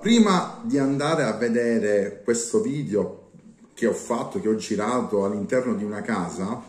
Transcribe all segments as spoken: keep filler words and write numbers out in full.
prima di andare a vedere questo video che ho fatto, che ho girato all'interno di una casa,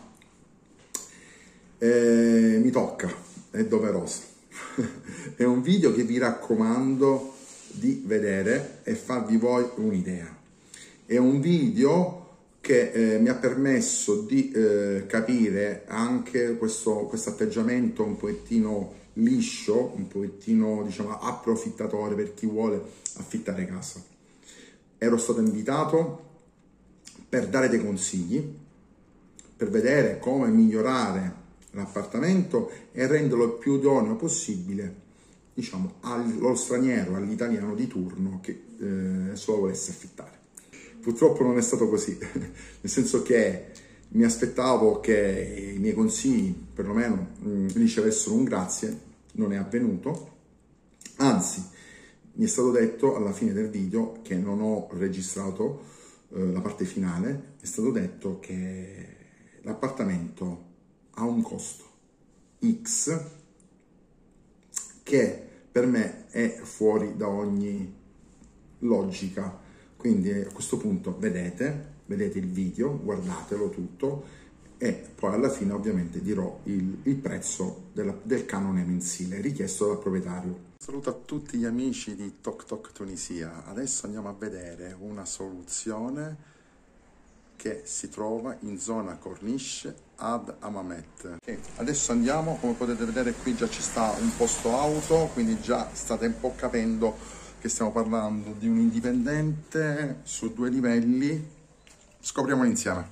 eh, mi tocca, è doveroso. È un video che vi raccomando di vedere e farvi voi un'idea. È un video che eh, mi ha permesso di eh, capire anche questo questo atteggiamento un pochettino liscio, un pochettino, diciamo, approfittatore per chi vuole affittare casa. Ero stato invitato per dare dei consigli, per vedere come migliorare l'appartamento e renderlo il più idoneo possibile, diciamo, allo straniero, all'italiano di turno che eh, se lo volesse affittare. Purtroppo non è stato così, nel senso che mi aspettavo che i miei consigli perlomeno mh, ricevessero un grazie, non è avvenuto, anzi mi è stato detto alla fine del video, che non ho registrato eh, la parte finale, è stato detto che l'appartamento ha un costo X che per me è fuori da ogni logica. Quindi a questo punto vedete, vedete il video, guardatelo tutto e poi alla fine ovviamente dirò il, il prezzo della, del canone mensile richiesto dal proprietario. Saluto a tutti gli amici di Toc Toc Tunisia. Adesso andiamo a vedere una soluzione che si trova in zona Corniche ad Hammamet. Okay. Adesso andiamo, come potete vedere qui già ci sta un posto auto, quindi già state un po' capendo che stiamo parlando di un indipendente su due livelli. Scopriamolo insieme.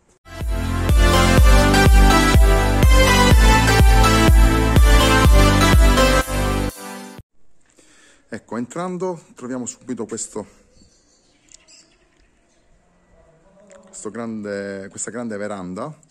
Ecco, entrando troviamo subito questo, questo grande, questa grande veranda.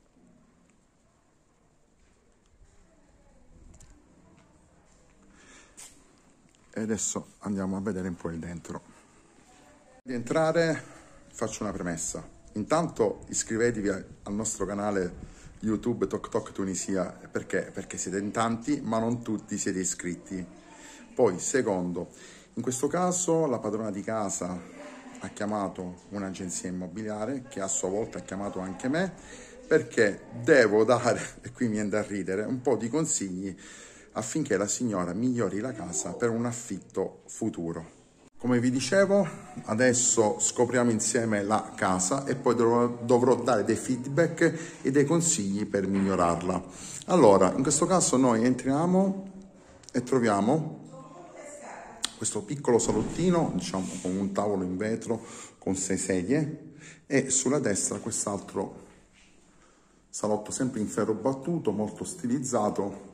E adesso andiamo a vedere un po' il dentro. Prima di entrare faccio una premessa. Intanto iscrivetevi al nostro canale YouTube Toc Toc Tunisia, perché? Perché siete in tanti, ma non tutti siete iscritti. Poi, secondo, in questo caso la padrona di casa ha chiamato un'agenzia immobiliare che a sua volta ha chiamato anche me, perché devo dare, e qui mi viene da ridere, un po' di consigli affinché la signora migliori la casa per un affitto futuro. Come vi dicevo, adesso scopriamo insieme la casa e poi dovrò, dovrò dare dei feedback e dei consigli per migliorarla. Allora, in questo caso noi entriamo e troviamo questo piccolo salottino, diciamo, con un tavolo in vetro con sei sedie e sulla destra quest'altro salotto sempre in ferro battuto, molto stilizzato,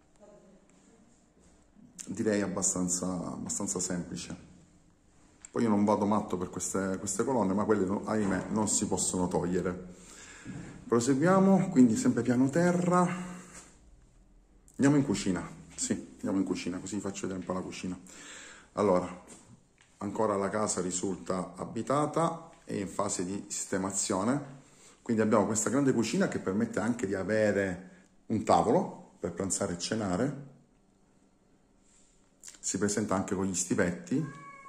direi abbastanza, abbastanza semplice. Poi io non vado matto per queste, queste colonne, ma quelle, ahimè, non si possono togliere. Proseguiamo, quindi sempre piano terra. Andiamo in cucina. Sì, andiamo in cucina, così vi faccio vedere un po' la cucina. Allora, ancora la casa risulta abitata e in fase di sistemazione. Quindi abbiamo questa grande cucina che permette anche di avere un tavolo per pranzare e cenare. Si presenta anche con gli stipetti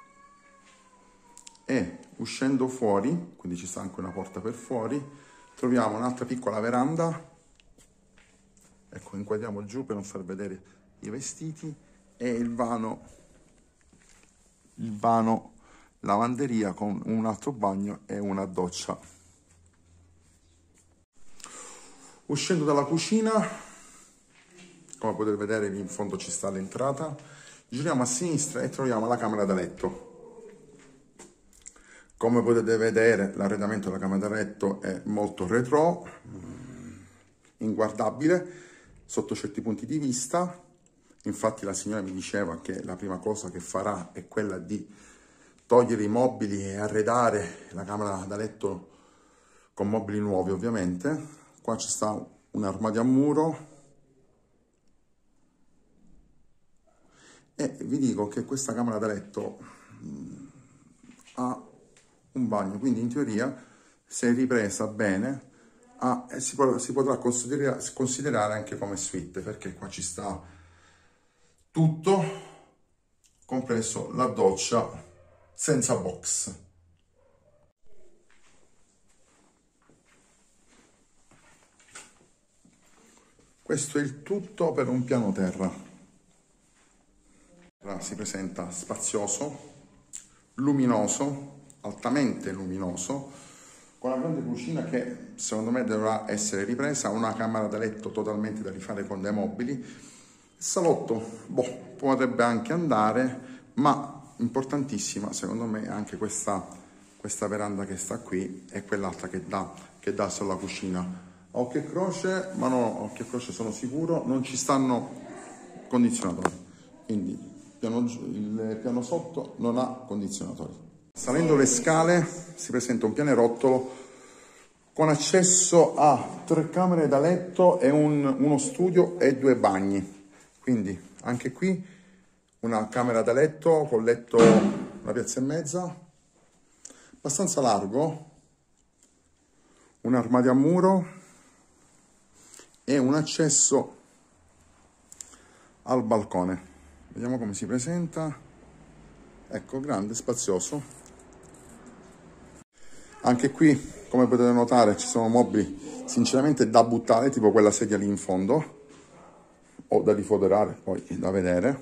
e uscendo fuori, quindi ci sta anche una porta per fuori, troviamo un'altra piccola veranda. Ecco, inquadriamo giù per non far vedere i vestiti e il vano, il vano lavanderia con un altro bagno e una doccia. Uscendo dalla cucina, come potete vedere lì in fondo ci sta l'entrata. Giriamo a sinistra e troviamo la camera da letto. Come potete vedere, l'arredamento della camera da letto è molto retro, inguardabile sotto certi punti di vista. Infatti la signora mi diceva che la prima cosa che farà è quella di togliere i mobili e arredare la camera da letto con mobili nuovi, ovviamente. Qua ci sta un armadio a muro. E vi dico che questa camera da letto mh, ha un bagno, quindi in teoria, se ripresa bene, ha, si, può, si potrà considerare, considerare anche come suite, perché qua ci sta tutto, compreso la doccia senza box. Questo è il tutto per un piano terra. Si presenta spazioso, luminoso, altamente luminoso, con una grande cucina che secondo me dovrà essere ripresa, una camera da letto totalmente da rifare con dei mobili. Il salotto, boh, potrebbe anche andare, ma importantissima secondo me anche questa, questa veranda che sta qui e quell'altra che dà, che dà sulla cucina. A occhio e croce, ma no, a occhio e croce sono sicuro, non ci stanno condizionatori, quindi piano, il piano sotto non ha condizionatori. Salendo le scale si presenta un pianerottolo con accesso a tre camere da letto e un, uno studio e due bagni. Quindi anche qui una camera da letto con letto una piazza e mezza, abbastanza largo, un armadio a muro e un accesso al balcone. Vediamo come si presenta. Ecco, grande, spazioso. Anche qui, come potete notare, ci sono mobili sinceramente da buttare, tipo quella sedia lì in fondo, o da rifoderare, poi da vedere.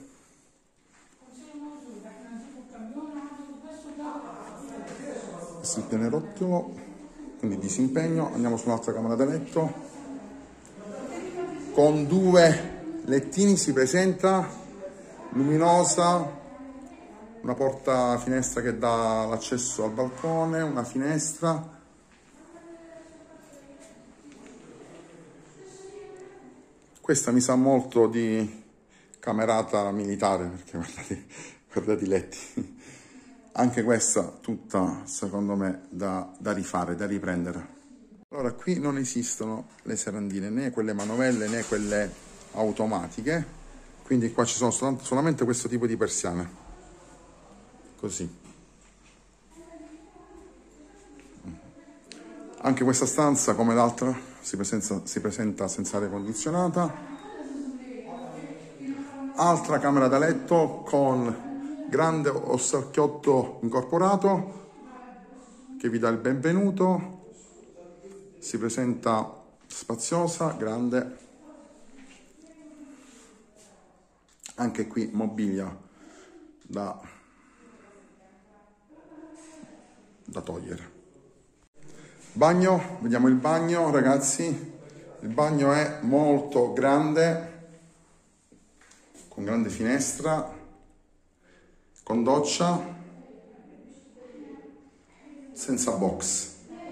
Questo è il pianerottolo, quindi disimpegno. Andiamo su un'altra camera da letto. Con due lettini si presenta, luminosa, una porta finestra che dà l'accesso al balcone, una finestra. Questa mi sa molto di camerata militare, perché guardate, guardate i letti. Anche questa tutta, secondo me, da, da rifare, da riprendere. Allora, qui non esistono le serrandine, né quelle manovelle né quelle automatiche, quindi qua ci sono solamente, solamente questo tipo di persiane, così. Anche questa stanza, come l'altra, si presenta, si presenta senza aria condizionata. Altra camera da letto con grande orsacchiotto incorporato che vi dà il benvenuto. Si presenta spaziosa, grande. Anche qui mobilia da, da togliere. Bagno, vediamo il bagno, ragazzi. Il bagno è molto grande, con grande finestra, con doccia, senza box.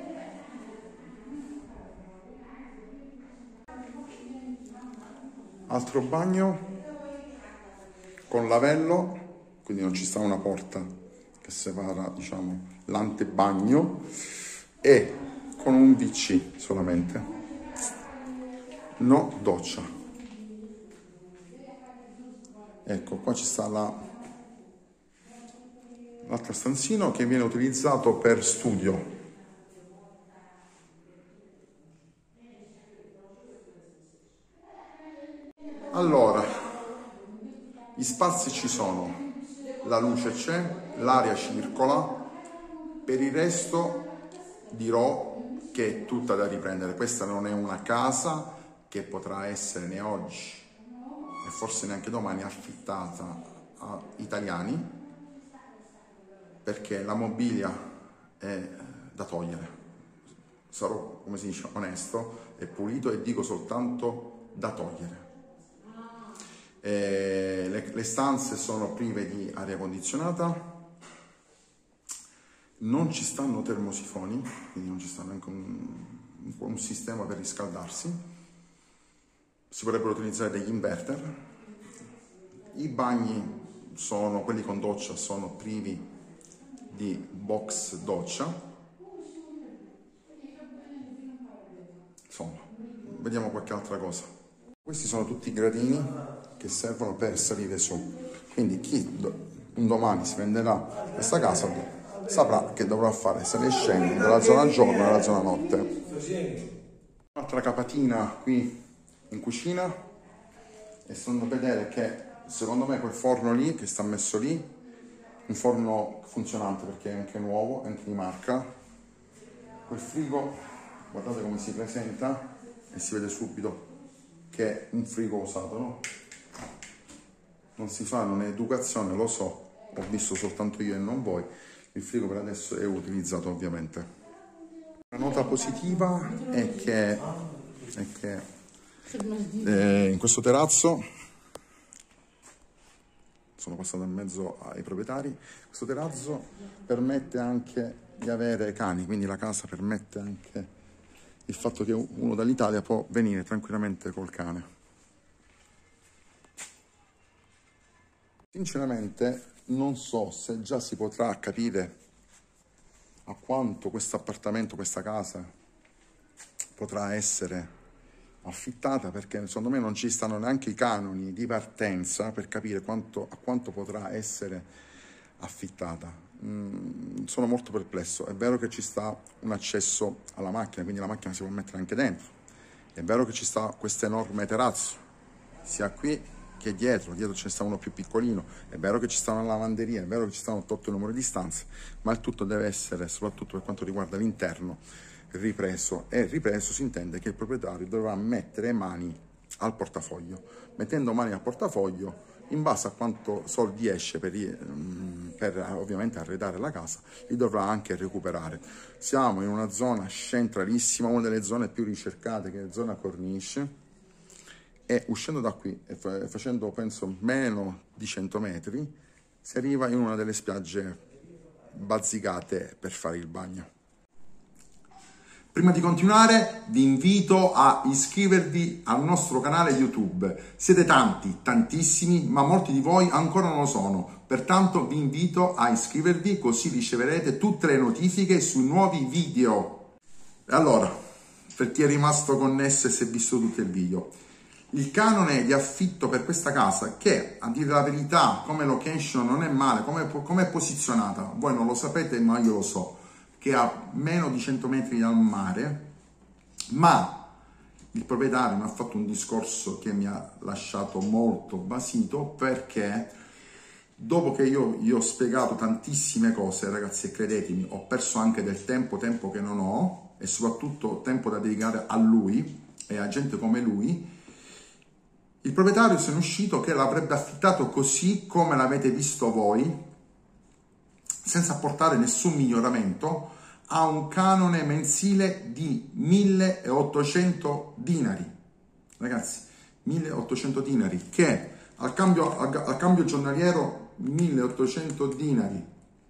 Altro bagno con lavello, quindi non ci sta una porta che separa, diciamo, l'antebagno, e con un V C solamente, no doccia. Ecco, qua ci sta la, l'altro stanzino che viene utilizzato per studio. Allora, gli spazi ci sono, la luce c'è, l'aria circola, per il resto dirò che è tutta da riprendere. Questa non è una casa che potrà essere né oggi e forse neanche domani affittata a italiani, perché la mobilia è da togliere. Sarò, come si dice, onesto e pulito e dico soltanto da togliere. Eh, le, le stanze sono prive di aria condizionata, non ci stanno termosifoni, quindi non ci sta neanche un, un sistema per riscaldarsi. Si potrebbero utilizzare degli inverter. I bagni sono, quelli con doccia, sono privi di box doccia. Insomma, vediamo qualche altra cosa. Questi sono tutti i gradini che servono per salire su, quindi chi un domani si venderà questa casa saprà che dovrà fare sale e scendi dalla zona giorno alla zona notte. Un'altra capatina qui in cucina, e stanno a vedere che secondo me quel forno lì che sta messo lì un forno funzionante perché è anche nuovo, è anche di marca. Quel frigo, guardate come si presenta e si vede subito che è un frigo usato, no? Non si fa, non è educazione, lo so, ho visto soltanto io e non voi. Il frigo per adesso è utilizzato ovviamente. La nota positiva è che, è che eh, in questo terrazzo, sono passato in mezzo ai proprietari, questo terrazzo permette anche di avere cani, quindi la casa permette anche il fatto che uno dall'Italia può venire tranquillamente col cane. Sinceramente non so se già si potrà capire a quanto questo appartamento, questa casa potrà essere affittata, perché secondo me non ci stanno neanche i canoni di partenza per capire quanto, a quanto potrà essere affittata. Mm, sono molto perplesso. È vero che ci sta un accesso alla macchina, quindi la macchina si può mettere anche dentro. È vero che ci sta questo enorme terrazzo, sia qui che dietro, dietro ce ne sta uno più piccolino, è vero che ci sta una lavanderia, è vero che ci stanno otto numeri di stanze, ma il tutto deve essere, soprattutto per quanto riguarda l'interno, ripreso. E ripreso si intende che il proprietario dovrà mettere mani al portafoglio. Mettendo mani al portafoglio, in base a quanto soldi esce per, per ovviamente arredare la casa, li dovrà anche recuperare. Siamo in una zona centralissima, una delle zone più ricercate, che è la zona Corniche, e uscendo da qui e facendo penso meno di cento metri si arriva in una delle spiagge bazzicate per fare il bagno. Prima di continuare vi invito a iscrivervi al nostro canale YouTube. Siete tanti, tantissimi, ma molti di voi ancora non lo sono. Pertanto vi invito a iscrivervi, così riceverete tutte le notifiche sui nuovi video. Allora, per chi è rimasto connesso e si è visto tutto il video, il canone di affitto per questa casa, che a dire la verità come location non è male, come, come è posizionata, voi non lo sapete ma io lo so, che ha meno di cento metri dal mare, ma il proprietario mi ha fatto un discorso che mi ha lasciato molto basito, perché dopo che io gli ho spiegato tantissime cose, ragazzi, e credetemi, ho perso anche del tempo, tempo che non ho, e soprattutto tempo da dedicare a lui e a gente come lui, il proprietario se ne è uscito che l'avrebbe affittato così come l'avete visto voi, senza apportare nessun miglioramento, a un canone mensile di milleottocento dinari. Ragazzi, milleottocento dinari, che al cambio, al, al cambio giornaliero milleottocento dinari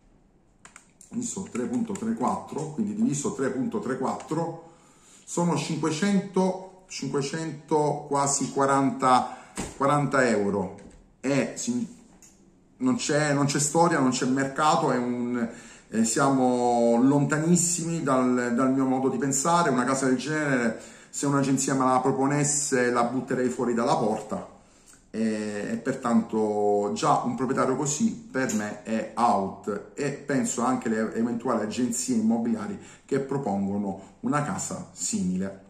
diviso tre virgola trentaquattro, quindi diviso tre virgola trentaquattro, sono cinquecento, cinquecento quasi quaranta, quaranta euro. E non c'è, non c'è storia, non c'è mercato, è un, eh, siamo lontanissimi dal, dal mio modo di pensare. Una casa del genere, se un'agenzia me la proponesse, la butterei fuori dalla porta, e, e pertanto già un proprietario così per me è out, e penso anche alle eventuali agenzie immobiliari che propongono una casa simile.